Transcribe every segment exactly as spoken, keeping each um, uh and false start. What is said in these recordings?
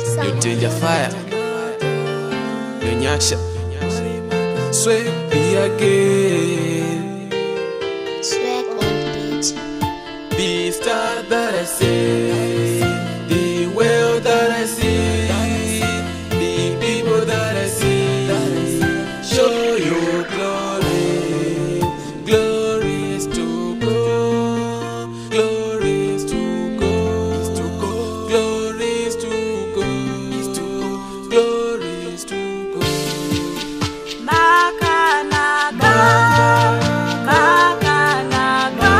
DANGERFYAH, NYASHA, SWAGG again. SWAGG on the beat. The star that I see, the world that I see, the people that I see, show your glory. Glory is to go, glory is to go, glory is to go, glory is to go. Makanaka, makanaka,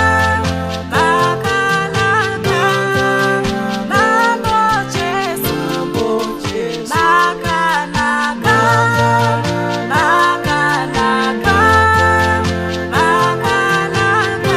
makanaka, mambo Jesu, makanaka, makanaka, makanaka,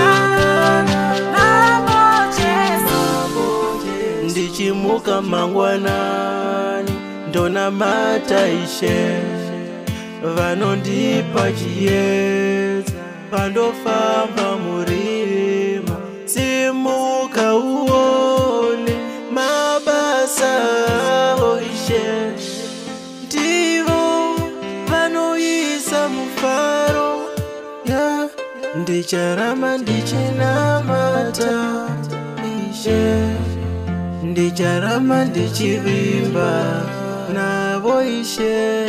mambo Jesu. Ndichimuka mangwanani ndona mataishe vanondipa chiedza pandofamba murima. Simuka uone mabasa avo Ishe, ndivo vanoisa mufaro. Yeah. Ndicharama ndichinamata Ishe, ndicharama ndichivimba navo Ishe.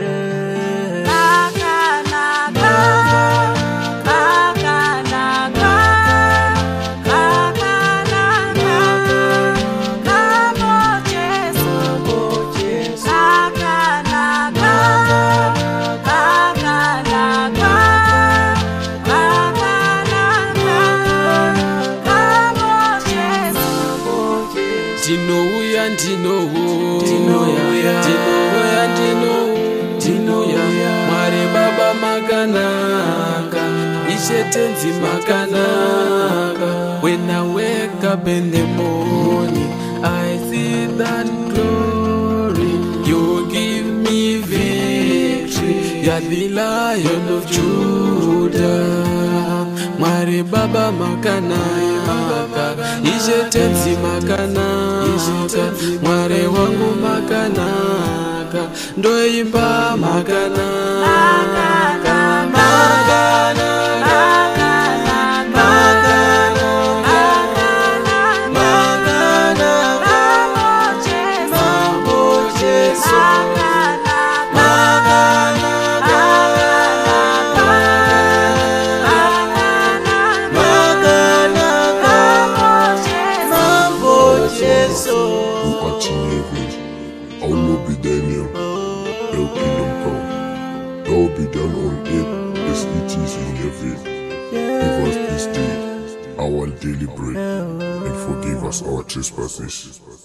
Ndinouya ndinouya ndinouya ndinouya Mwari Baba makanaka, Ishe tenzi makanaka. When I wake up in the morning, I see that glory. You give me victory. You're the Lion of Judah. Mwari Baba makanaka, Ishe tenzi makanaka. Mwari wangu makanaka, ndoimba makanaka. Our Lord be Daniel, your kingdom come, thy be done on earth as it is in heaven. Give us this day our daily bread, and forgive us our trespasses,